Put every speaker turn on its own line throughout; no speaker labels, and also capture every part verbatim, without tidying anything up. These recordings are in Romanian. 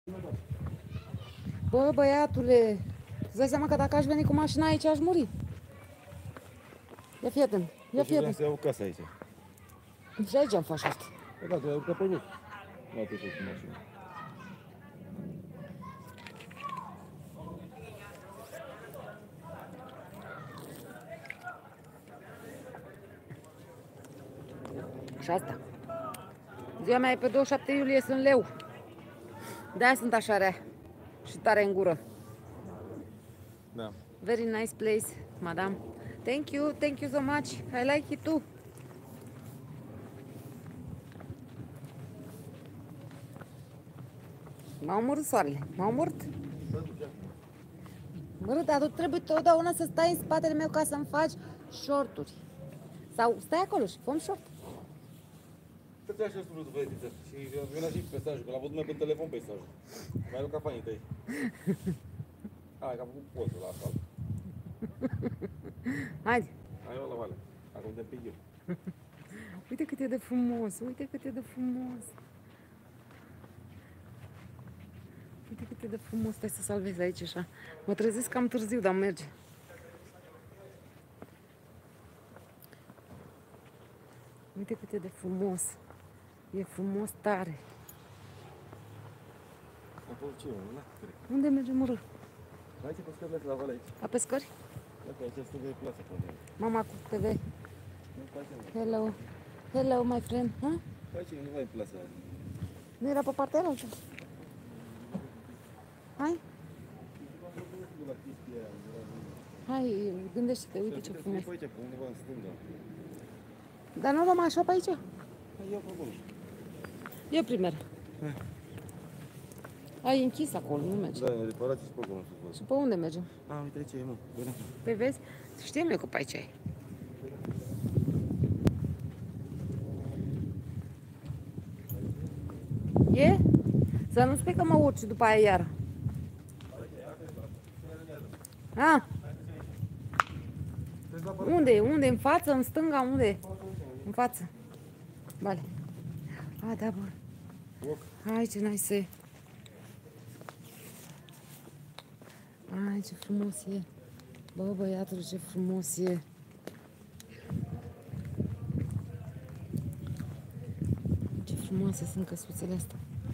Bă, băiatule, îți dai seama că dacă aș veni cu mașina aici, aș muri. Ia fii atent, ia fii atent.
Să iau casa aici.
Și aici am faci asta.
Da, tu ai urcat pe jos. Nu te cu mașina.
Și asta. Ziua mea e pe douăzeci și șapte iulie, sunt leu. De-aia sunt așa rea și tare în gură.
Da.
Very nice place, madam. Thank you, thank you so much. I like it too. M-a omorât soarele, m-a omorât. Mă, dar tu trebuie totdeauna să stai în spatele meu ca să-mi faci shorturi. Sau stai acolo și fă-mi short.
Te așa spune tu, fetiță. Și venea și mesajul, că l-a văzut mai pe telefon mesajul. Mai luat ca fanii tăi. Hai, că am făcut poză la asfalt.
Haide.
Hai, eu la vale. Acum te împing eu.
Uite cât e de frumos, uite cât e de frumos. Uite cât e de frumos, stai să salvez aici așa. Mă trezesc cam târziu, dar merge. Uite cât e de frumos. E frumos tare.
Acolo ce, nu?
Unde mergem, mă, ră?
Hai ce pe scările la vale aici.
La pescări?
Da, că aici stângă e plasă pe unde.
Mama cu T V. Hello. Hello, my friend. Huh?
Hai ce, nu mai e plasă aia.
Nu era pe partea aia? Hai. Hai, gândește-te, uite ce frumos.
Pe aici, pe undeva în stânga.
Dar nu luăm așa pe aici?
Hai, ia pe acolo.
Eu primer. Ai închis acolo, nu merge.
Da, e reparație și pe acolo.
Și pe unde mergem?
A, uite aici e, mă. Bine.
Păi vezi? Știm eu că pe aici e. E? Să nu spui că mă urci după aia iar. A? Unde? Unde? În față? În stânga? Unde? În față. Vale. A, da, bă. Hai, ce nice e. Ai, ce frumos e. Bă, băiatul, ce frumos e. Ce frumoase sunt căsuțele astea.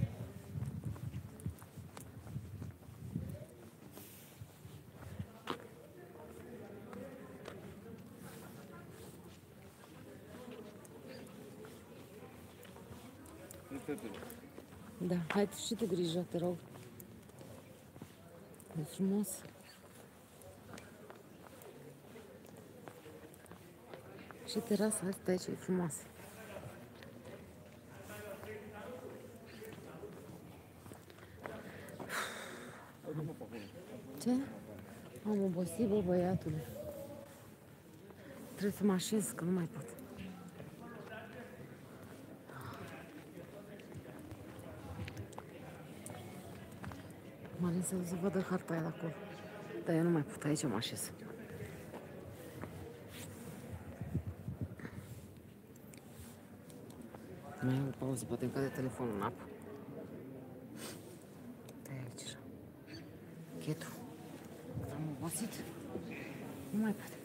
Da, hai tu și tu grijă, te rog. E frumos. Și terasa asta aici e frumoasă. Ce? Am obosit, bă, băiatule. Trebuie să mă așez, că nu mai pot. Marin să vadă harta aia de acolo. Dar eu nu mai pot, aici mă așez. Mai am o pauză, poate îmi cade telefonul în apă. Stai aici așa. Chetu. Am obosit. Nu mai pot.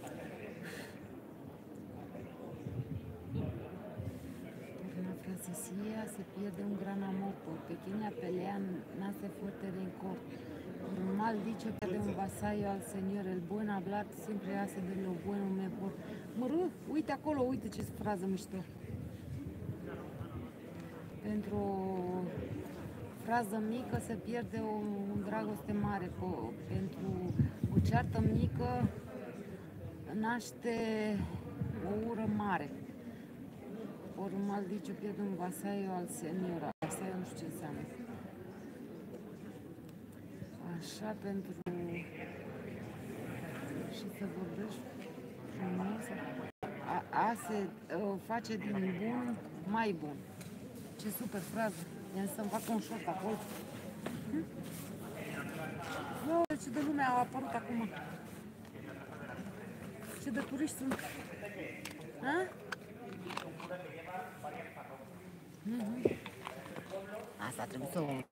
Una francesía se pierde un gran amor, por pequeña pelea nace fuerte rencor. Por un mal dicho pierde un vasallo al Señor, el buen hablar siempre hace de lo bueno mejor. Mă râ, uite acolo, uite ce frază mișto. Pentru o frază mică se pierde o, un dragoste mare, pentru o ceartă mică naște o ură mare. Por un mal dicho pierde un vasallo al Señor. Vasallo nu știu ce înseamnă. Așa, pentru și să vorbești frumos. A, a se a, face din bun mai bun. Ce super frază. Ia să-mi fac un short acolo. Hm? Oh, ce de lume au apărut acum. Ce de turiști sunt. Ha? Mm-hmm. Asta trebuie să o